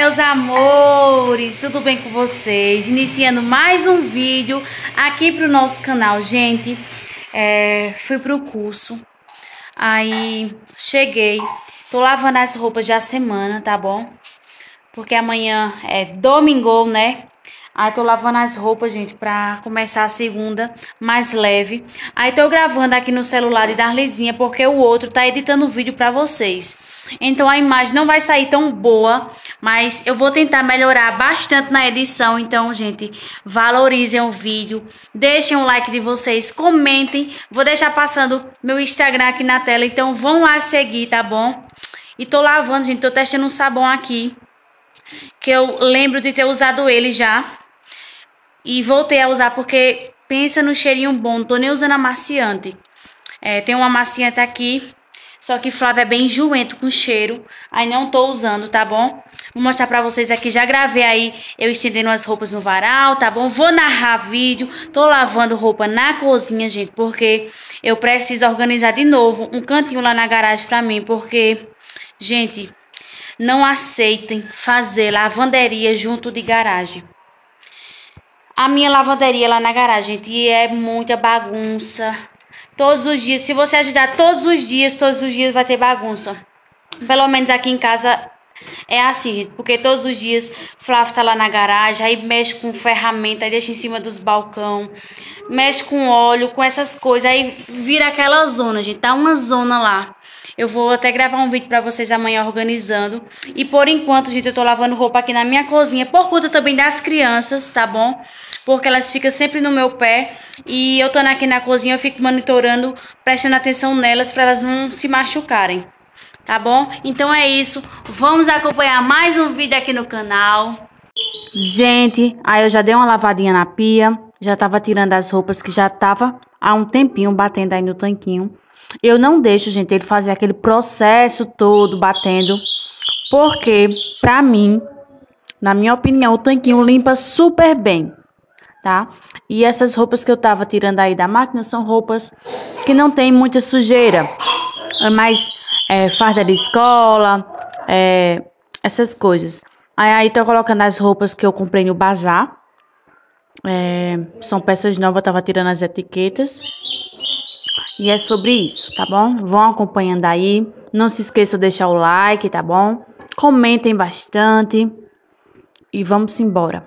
Meus amores, tudo bem com vocês? Iniciando mais um vídeo aqui pro nosso canal, gente. Fui pro curso, aí cheguei, tô lavando as roupas da semana, tá bom? Porque amanhã é domingo, né? Aí tô lavando as roupas, gente, pra começar a segunda mais leve. Aí tô gravando aqui no celular de Darlizinha, porque o outro tá editando o vídeo pra vocês. Então a imagem não vai sair tão boa, mas eu vou tentar melhorar bastante na edição. Então, gente, valorizem o vídeo, deixem o like de vocês, comentem. Vou deixar passando meu Instagram aqui na tela, então vão lá seguir, tá bom? E tô lavando, gente, tô testando um sabão aqui, que eu lembro de ter usado ele já. E voltei a usar porque pensa no cheirinho bom, não tô nem usando amaciante. Tem um amaciante aqui, só que Flávio é bem enjoento com cheiro, aí não tô usando, tá bom? Vou mostrar pra vocês aqui, já gravei aí eu estendendo as roupas no varal, tá bom? Vou narrar vídeo, tô lavando roupa na cozinha, gente, porque eu preciso organizar de novo um cantinho lá na garagem pra mim, porque, gente, não aceitem fazer lavanderia junto de garagem. A minha lavanderia lá na garagem, gente, é muita bagunça. Todos os dias, se você ajudar todos os dias vai ter bagunça. Pelo menos aqui em casa é assim, gente, porque todos os dias Flávio tá lá na garagem, aí mexe com ferramenta, aí deixa em cima dos balcão, mexe com óleo, com essas coisas, aí vira aquela zona, gente, tá uma zona lá. Eu vou até gravar um vídeo pra vocês amanhã organizando. E por enquanto, gente, eu tô lavando roupa aqui na minha cozinha, por conta também das crianças, tá bom? Porque elas ficam sempre no meu pé. E eu tô aqui na cozinha, eu fico monitorando, prestando atenção nelas pra elas não se machucarem. Tá bom? Então é isso. Vamos acompanhar mais um vídeo aqui no canal. Gente, aí eu já dei uma lavadinha na pia. Já tava tirando as roupas que já tava há um tempinho batendo aí no tanquinho. Eu não deixo, gente, ele fazer aquele processo todo batendo, porque, pra mim, na minha opinião, o tanquinho limpa super bem, tá? E essas roupas que eu tava tirando aí da máquina são roupas que não tem muita sujeira. É mais farda de escola, essas coisas. Aí tô colocando as roupas que eu comprei no bazar. São peças novas, eu tava tirando as etiquetas. E é sobre isso, tá bom? Vão acompanhando aí. Não se esqueça de deixar o like, tá bom? Comentem bastante. E vamos embora.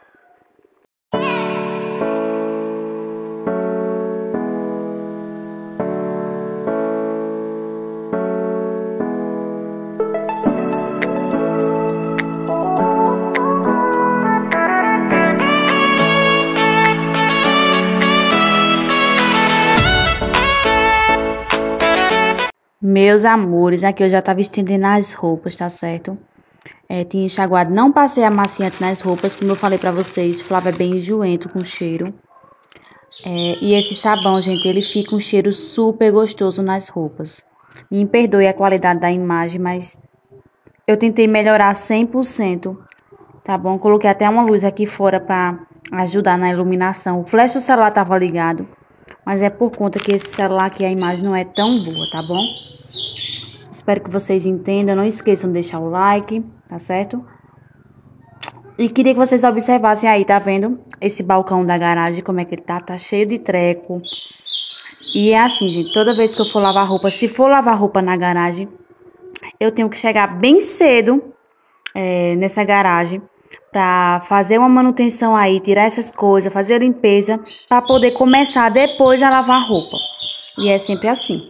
Meus amores, aqui eu já tava estendendo as roupas, tá certo? Tinha enxaguado, não passei amaciante nas roupas, como eu falei pra vocês, Flávio é bem enjoento com cheiro. E esse sabão, gente, ele fica um cheiro super gostoso nas roupas. Me perdoe a qualidade da imagem, mas eu tentei melhorar 100%, tá bom? Coloquei até uma luz aqui fora pra ajudar na iluminação. O flash do celular tava ligado, mas é por conta que esse celular aqui, a imagem não é tão boa, tá bom? Espero que vocês entendam. Não esqueçam de deixar o like, tá certo? E queria que vocês observassem aí, tá vendo? Esse balcão da garagem, como é que ele tá? Tá cheio de treco. E é assim, gente, toda vez que eu for lavar roupa, se for lavar roupa na garagem, eu tenho que chegar bem cedo nessa garagem pra fazer uma manutenção aí, tirar essas coisas, fazer a limpeza, pra poder começar depois a lavar roupa. E é sempre assim.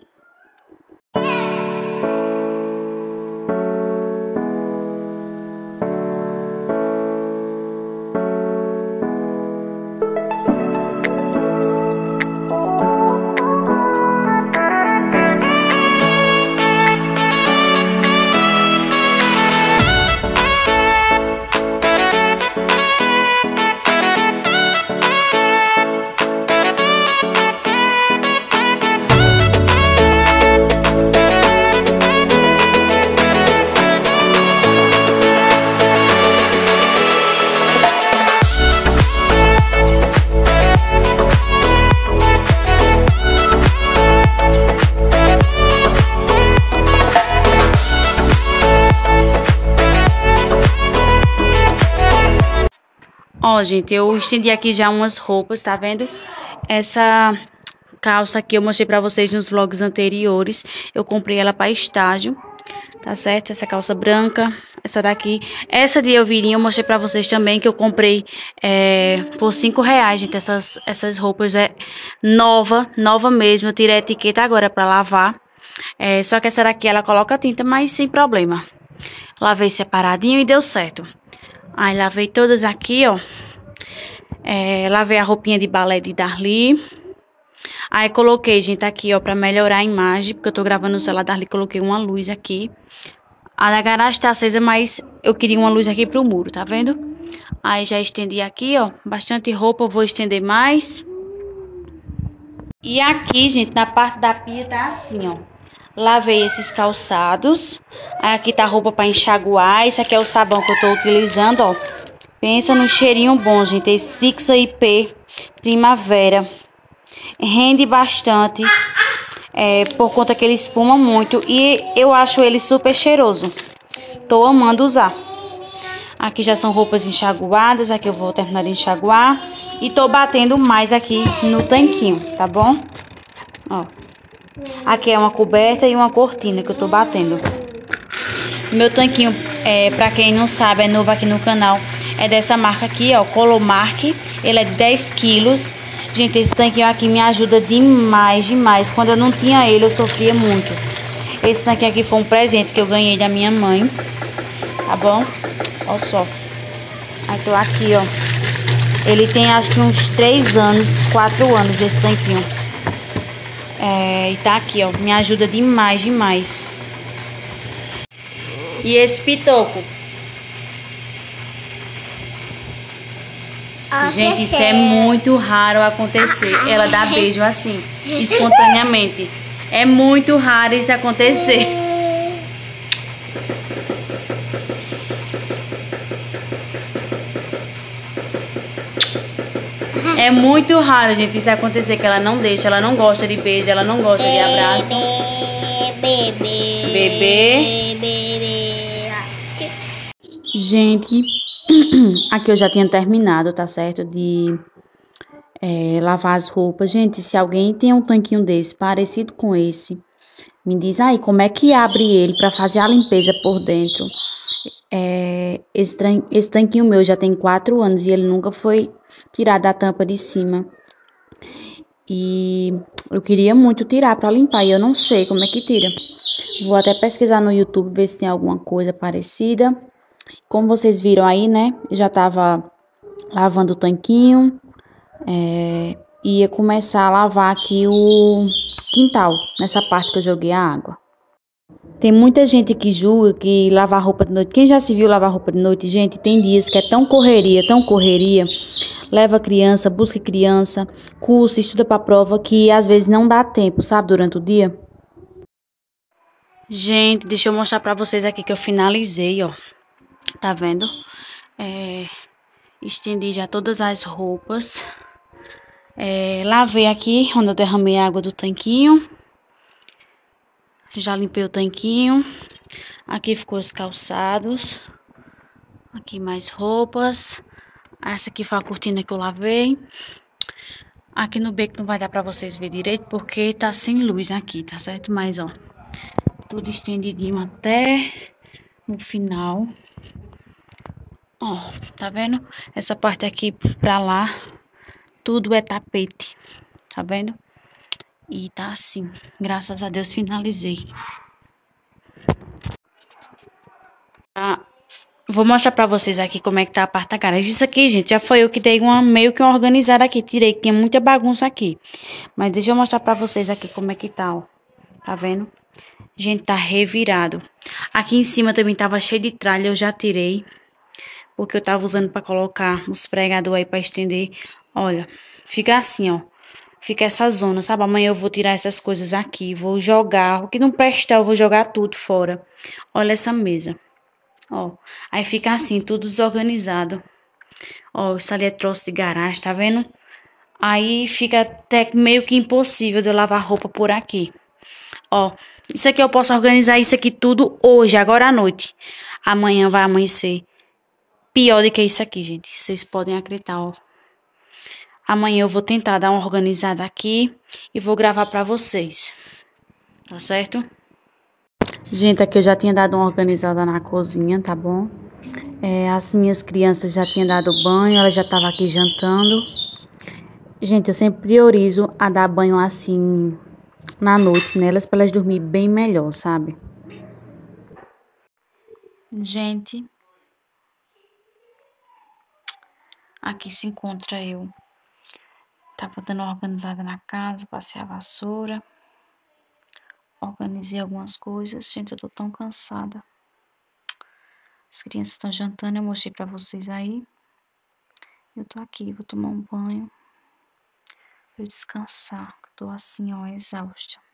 Ó, gente, eu estendi aqui já umas roupas, tá vendo? Essa calça aqui eu mostrei pra vocês nos vlogs anteriores. Eu comprei ela pra estágio, tá certo? Essa calça branca, essa daqui. Essa de Elvirinha eu mostrei pra vocês também, que eu comprei por R$5, gente. Essas roupas é nova mesmo. Eu tirei a etiqueta agora pra lavar. Só que essa daqui ela coloca tinta, mas sem problema. Lavei separadinho e deu certo. Aí lavei todas aqui, ó. Lavei a roupinha de balé de Darli. Aí coloquei, gente, aqui, ó, pra melhorar a imagem, porque eu tô gravando no celular da Darli, coloquei uma luz aqui. A da garagem tá acesa, mas eu queria uma luz aqui pro muro, tá vendo? Aí já estendi aqui, ó, bastante roupa, eu vou estender mais. E aqui, gente, na parte da pia tá assim, ó. Lavei esses calçados. Aí aqui tá a roupa pra enxaguar. Esse aqui é o sabão que eu tô utilizando, ó. Pensa num cheirinho bom, gente. Esse Tixa IP Primavera. Rende bastante. Por conta que ele espuma muito. E eu acho ele super cheiroso. Tô amando usar. Aqui já são roupas enxaguadas. Aqui eu vou terminar de enxaguar. E tô batendo mais aqui no tanquinho, tá bom? Ó. Aqui é uma coberta e uma cortina que eu tô batendo. Meu tanquinho, pra quem não sabe, é novo aqui no canal. É dessa marca aqui, ó, Colomark. Ele é 10 quilos. Gente, esse tanquinho aqui me ajuda demais, demais. Quando eu não tinha ele, eu sofria muito. Esse tanquinho aqui foi um presente que eu ganhei da minha mãe. Tá bom? Olha só. Aí tô aqui, ó. Ele tem acho que uns 3 anos, 4 anos esse tanquinho. E tá aqui, ó. Me ajuda demais, demais. E esse pitoco? Gente, isso é muito raro acontecer. Ela dá beijo assim, espontaneamente. É muito raro isso acontecer. É muito raro, gente, isso acontecer, que ela não deixa, ela não gosta de beijo, ela não gosta de abraço. Bebê. Gente, aqui eu já tinha terminado, tá certo? De lavar as roupas. Gente, se alguém tem um tanquinho desse, parecido com esse, me diz aí como é que abre ele pra fazer a limpeza por dentro. Esse tanquinho meu já tem 4 anos e ele nunca foi tirado da tampa de cima. E eu queria muito tirar pra limpar e eu não sei como é que tira. Vou até pesquisar no YouTube, ver se tem alguma coisa parecida. Como vocês viram aí, né? Eu já tava lavando o tanquinho. Ia começar a lavar aqui o quintal, nessa parte que eu joguei a água. Tem muita gente que julga que lavar roupa de noite... Quem já se viu lavar roupa de noite, gente, tem dias que é tão correria. Leva criança, busca criança, cursa, estuda pra prova, que às vezes não dá tempo, sabe, durante o dia. Gente, deixa eu mostrar pra vocês aqui que eu finalizei, ó. Tá vendo? Estendi já todas as roupas. Lavei aqui, onde eu derramei a água do tanquinho. Já limpei o tanquinho. Aqui ficou os calçados. Aqui mais roupas. Essa aqui foi a cortina que eu lavei. Aqui no beco não vai dar pra vocês verem direito, porque tá sem luz aqui, tá certo? Mas, ó, tudo estendidinho até no final. Ó, tá vendo? Essa parte aqui pra lá, tudo é tapete, tá vendo? E tá assim, graças a Deus finalizei. Vou mostrar pra vocês aqui como é que tá a parte da garagem. Isso aqui, gente, já foi eu que dei meio que uma organizada aqui. Tirei, que tinha muita bagunça aqui. Mas deixa eu mostrar pra vocês aqui como é que tá, ó. Tá vendo? Gente, tá revirado. Aqui em cima também tava cheio de tralha, eu já tirei. Porque eu tava usando pra colocar os pregadores aí pra estender. Olha, fica assim, ó. Fica essa zona, sabe? Amanhã eu vou tirar essas coisas aqui, vou jogar. O que não prestar, eu vou jogar tudo fora. Olha essa mesa. Ó, aí fica assim, tudo desorganizado. Ó, isso ali é troço de garagem, tá vendo? Aí fica até meio que impossível de eu lavar roupa por aqui. Ó, isso aqui eu posso organizar isso aqui tudo hoje, agora à noite. Amanhã vai amanhecer pior do que isso aqui, gente. Vocês podem acreditar, ó. Amanhã eu vou tentar dar uma organizada aqui e vou gravar pra vocês. Tá certo? Gente, aqui eu já tinha dado uma organizada na cozinha, tá bom? As minhas crianças já tinham dado banho, elas já estavam aqui jantando. Gente, eu sempre priorizo a dar banho assim na noite nelas para elas dormir bem melhor, sabe? Gente, aqui se encontra eu. Tava dando uma organizada na casa, passei a vassoura, organizei algumas coisas. Gente, eu tô tão cansada. As crianças estão jantando, eu mostrei pra vocês aí. Eu tô aqui, vou tomar um banho pra eu descansar. Tô assim, ó, exausta.